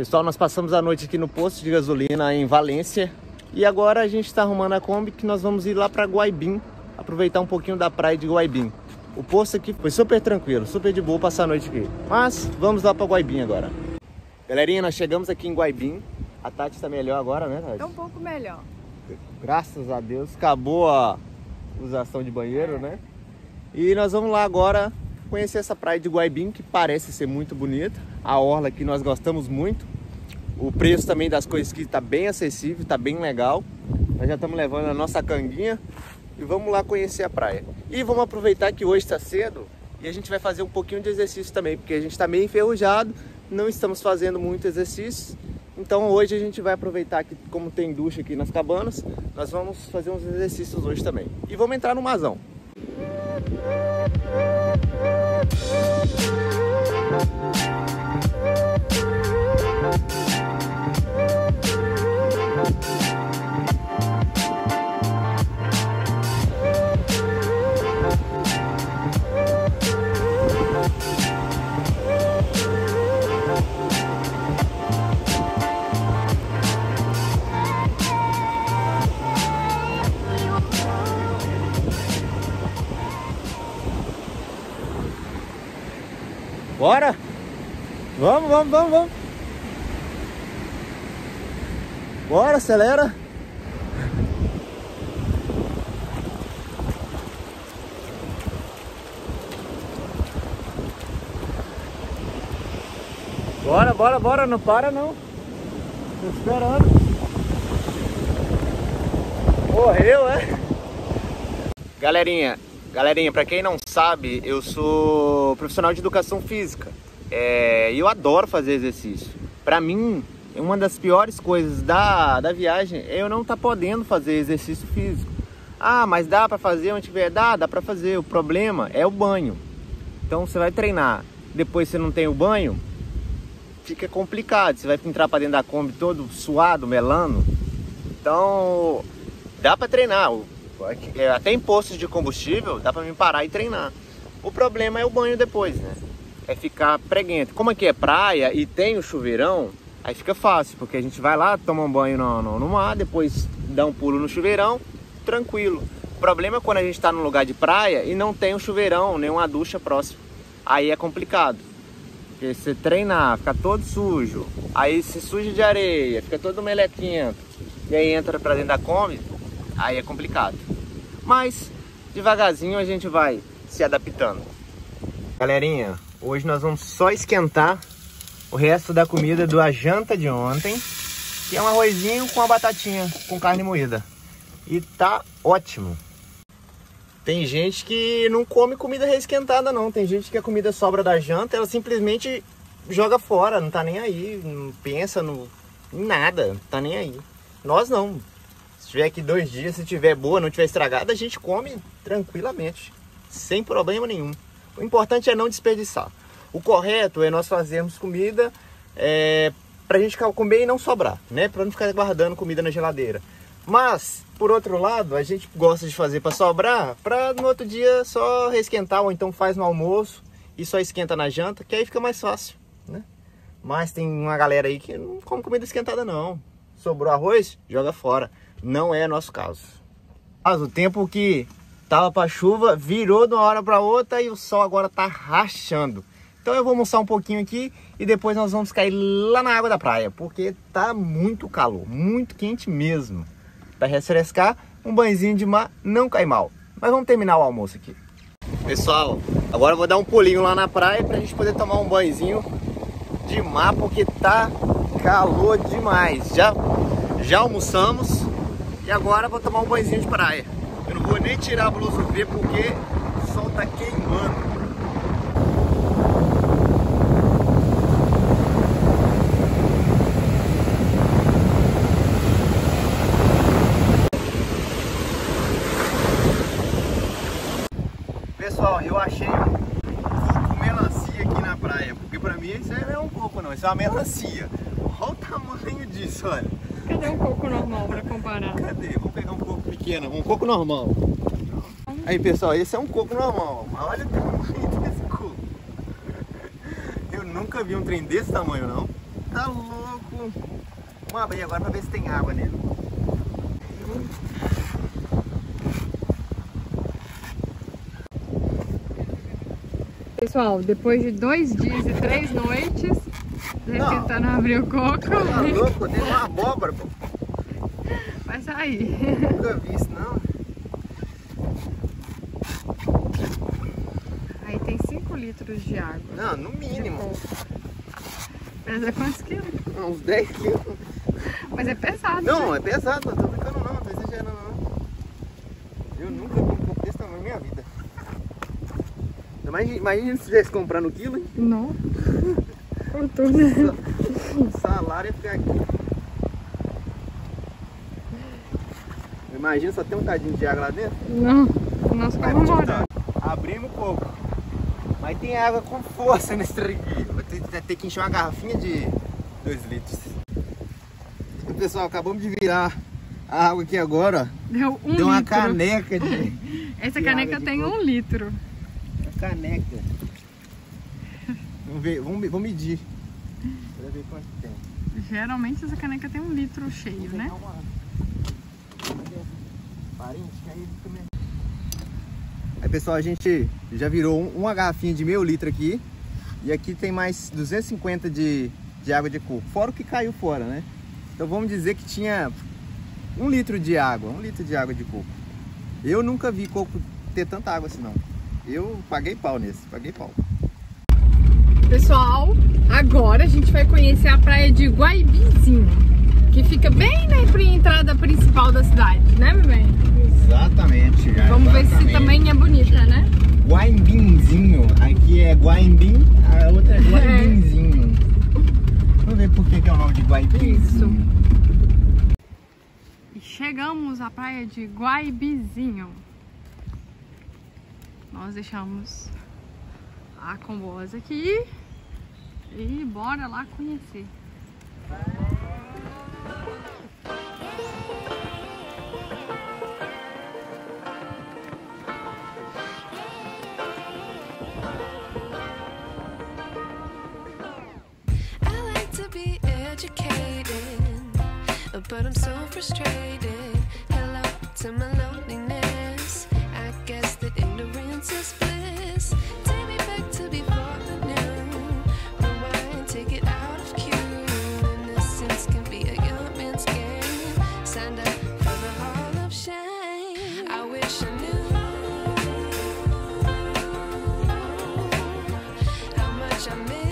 Pessoal, nós passamos a noite aqui no posto de gasolina em Valência. E agora a gente está arrumando a Kombi que nós vamos ir lá para Guaibim, aproveitar um pouquinho da praia de Guaibim. O posto aqui foi super tranquilo, super de boa passar a noite aqui. Mas vamos lá para Guaibim agora. Galerinha, nós chegamos aqui em Guaibim. A Tati está melhor agora, né, Tati? É um pouco melhor. Graças a Deus, acabou a usação de banheiro, né? E nós vamos lá agora conhecer essa praia de Guaibim, que parece ser muito bonita. A orla aqui nós gostamos muito. O preço também das coisas aqui está bem acessível, está bem legal. Nós já estamos levando a nossa canguinha e vamos lá conhecer a praia. E vamos aproveitar que hoje está cedo e a gente vai fazer um pouquinho de exercício também, porque a gente está meio enferrujado, não estamos fazendo muito exercício. Então hoje a gente vai aproveitar que, como tem ducha aqui nas cabanas, nós vamos fazer uns exercícios hoje também. E vamos entrar no marzão. Bora? Vamos. Bora, acelera. Bora, não para não. Tô esperando. Morreu, é? Galerinha, para quem não sabe, eu sou profissional de educação física e eu adoro fazer exercício. Para mim, uma das piores coisas da viagem é eu não estar podendo fazer exercício físico. Ah, mas dá para fazer onde tiver? Dá para fazer. O problema é o banho. Então você vai treinar, depois você não tem o banho, fica complicado. Você vai entrar para dentro da Kombi todo suado, melando. Então, dá para treinar. Até em postos de combustível dá para me parar e treinar. O problema é o banho depois, né? É ficar preguento. Como aqui é praia e tem o chuveirão, aí fica fácil, porque a gente vai lá, toma um banho no mar, depois dá um pulo no chuveirão, tranquilo. O problema é quando a gente está num lugar de praia e não tem um chuveirão, nem uma ducha próxima. Aí é complicado. Porque você treinar, fica todo sujo, aí se suja de areia, fica todo melequento, e aí entra para dentro da Kombi, aí é complicado. Mas devagarzinho a gente vai se adaptando. Galerinha, hoje nós vamos só esquentar o resto da comida da janta de ontem, que é um arrozinho com uma batatinha com carne moída. E tá ótimo. Tem gente que não come comida reesquentada não. Tem gente que a comida sobra da janta, ela simplesmente joga fora, não tá nem aí, não pensa em nada, não tá nem aí. Nós não. Se tiver aqui 2 dias, se tiver boa, não tiver estragada, a gente come tranquilamente, sem problema nenhum. O importante é não desperdiçar. O correto é nós fazermos comida pra gente comer e não sobrar, né? Pra não ficar guardando comida na geladeira. Mas, por outro lado, a gente gosta de fazer pra sobrar, pra no outro dia só reesquentar, ou então faz no almoço e só esquenta na janta, que aí fica mais fácil, né? Mas tem uma galera aí que não come comida esquentada não. Sobrou arroz, joga fora. Não é nosso caso. Mas o tempo que tava para chuva virou de uma hora para outra e o sol agora tá rachando. Então eu vou almoçar um pouquinho aqui e depois nós vamos cair lá na água da praia, porque tá muito calor, muito quente mesmo. Para refrescar, um banhozinho de mar não cai mal. Mas vamos terminar o almoço aqui. Pessoal, agora eu vou dar um pulinho lá na praia pra gente poder tomar um banhozinho de mar, porque tá calor demais. Já almoçamos. E agora vou tomar um banhozinho de praia. Eu não vou nem tirar a blusa V porque o sol tá queimando. Pessoal, eu achei um coco melancia aqui na praia. Porque pra mim isso aí não é um coco não, isso é uma melancia. Olha o tamanho disso, olha. Cadê um coco normal pra comparar? Cadê? Vou pegar um coco pequeno, um coco normal. Aí pessoal, esse é um coco normal. Mas olha o tamanho desse coco. Eu nunca vi um trem desse tamanho não. tá louco. Vamos abrir agora pra ver se tem água nele. Pessoal, depois de 2 dias e 3 noites, tentando abrir o coco. Tá louco, tem uma abóbora, pô. Vai sair. Nunca vi isso, não. Aí tem 5 litros de água. Não, no mínimo. Pesa quantos quilos? Uns 10 quilos. Mas é pesado. Não, né? é pesado, não tô brincando não, não tô exagerando não. Eu nunca vi um coco desse tamanho na minha vida. Imagina se tivesse comprando quilo, hein? Não. Eu tô, né? O salário ia ficar aqui. Imagina só ter um cadinho de água lá dentro. Não. Nós vamos morar. Abrimos o coco. Mas tem água com força nesse trem aqui. Vai ter que encher uma garrafinha de 2 litros. E, pessoal, acabamos de virar a água aqui agora. Deu 1 litro. Deu uma caneca de... Essa caneca tem 1 litro. Caneca. Vamos ver, vamos medir. Pra ver quanto tem. Geralmente essa caneca tem 1 litro cheio, né? Aí, pessoal, a gente já virou uma garrafinha de meio litro aqui. E aqui tem mais 250 de água de coco. Fora o que caiu fora, né? Então vamos dizer que tinha 1 litro de água. 1 litro de água de coco. Eu nunca vi coco ter tanta água assim, não. Eu paguei pau nesse, paguei pau. Pessoal, agora a gente vai conhecer a praia de Guaibizinho, que fica bem na entrada principal da cidade, né, meu bem? Exatamente. Vamos ver se também é bonita, né? Guaimbinzinho. Aqui é Guaimbim, a outra é Guaibinzinho. Vamos ver por que é o nome de Guaibinzinho. Isso. E chegamos à praia de Guaibizinho. Nós deixamos a combosa aqui e bora lá conhecer. But I'm so frustrated. Hello to my loneliness. I guess that ignorance is bliss. Take me back to before I knew. Rewind, take it out of cue. Innocence can be a young man's game. Signed up for the hall of shame. I wish I knew how much I miss.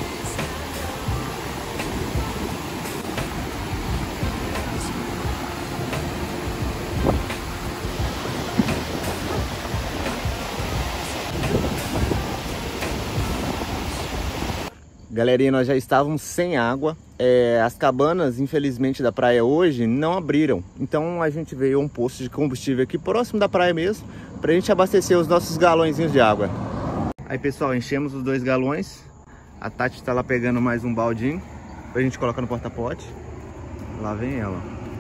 Galerinha, nós já estávamos sem água. As cabanas, infelizmente, da praia hoje não abriram. Então a gente veio a um posto de combustível aqui próximo da praia mesmo, pra gente abastecer os nossos galõezinhos de água. Aí, pessoal, enchemos os 2 galões. A Tati tá lá pegando mais um baldinho pra gente colocar no porta-pote. Lá vem ela.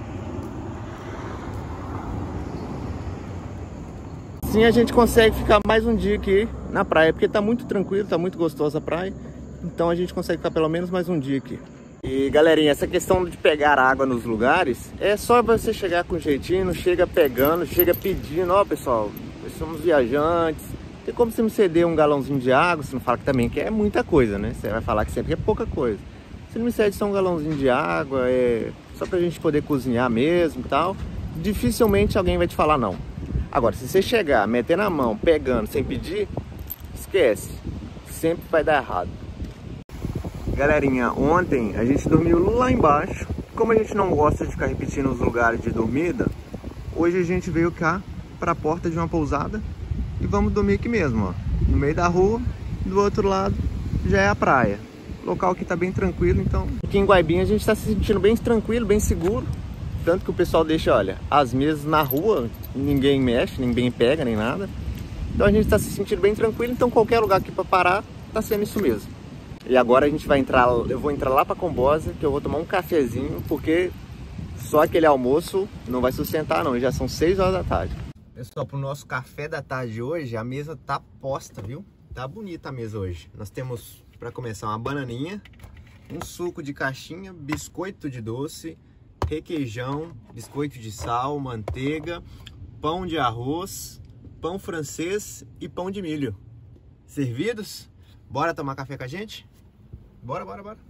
Assim a gente consegue ficar mais um dia aqui na praia, porque tá muito tranquilo, tá muito gostosa a praia. Então a gente consegue ficar pelo menos mais um dia aqui. E galerinha, essa questão de pegar água nos lugares, é só você chegar com jeitinho, chega pegando, chega pedindo. Ó, pessoal, nós somos viajantes, tem como você me ceder um galãozinho de água? Você não fala que também que é muita coisa, né? Você vai falar que sempre é pouca coisa. Você não me cede só um galãozinho de água, só pra gente poder cozinhar mesmo e tal. Dificilmente alguém vai te falar não. Agora, se você chegar, meter na mão, pegando, sem pedir, esquece. Sempre vai dar errado. Galerinha, ontem a gente dormiu lá embaixo. Como a gente não gosta de ficar repetindo os lugares de dormida, hoje a gente veio cá para a porta de uma pousada e vamos dormir aqui mesmo, ó, no meio da rua. Do outro lado já é a praia. O local aqui tá bem tranquilo, então aqui em Guaibinho a gente está se sentindo bem tranquilo, bem seguro. Tanto que o pessoal deixa, olha, as mesas na rua, ninguém mexe, ninguém pega, nem nada. Então a gente está se sentindo bem tranquilo, então qualquer lugar aqui para parar tá sendo isso mesmo. E agora a gente vai entrar, eu vou entrar lá pra Combosa, que eu vou tomar um cafezinho, porque só aquele almoço não vai sustentar não, já são 6 horas da tarde. Pessoal, pro nosso café da tarde hoje, a mesa tá posta, viu? Tá bonita a mesa hoje. Nós temos, pra começar, uma bananinha, um suco de caixinha, biscoito de doce, requeijão, biscoito de sal, manteiga, pão de arroz, pão francês e pão de milho. Servidos? Bora tomar café com a gente? Bora, bora, bora.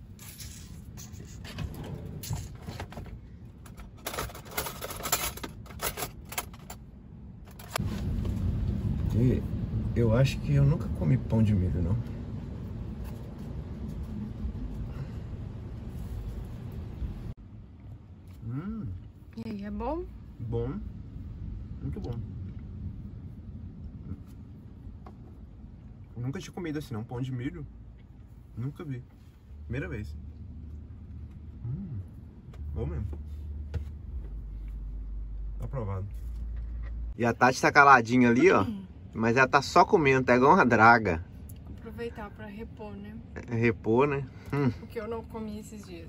E eu acho que eu nunca comi pão de milho, não. E aí, é bom? Bom. Muito bom. Eu nunca tinha comido assim, não. Pão de milho. Nunca vi. Primeira vez. Bom mesmo. Aprovado. E a Tati tá caladinha ali, ó. Mas ela tá só comendo, tá igual uma draga. Aproveitar pra repor, né? Repor, né? O que eu não comi esses dias.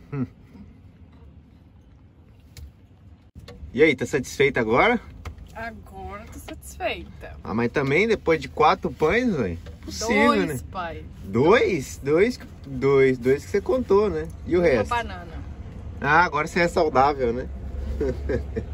E aí, tá satisfeita agora? Agora tô satisfeita. Ah, mas também depois de 4 pães, velho? Possível, né? 2, pai. Dois que você contou, né? E o Uma resto? banana. Ah, agora você é saudável, né?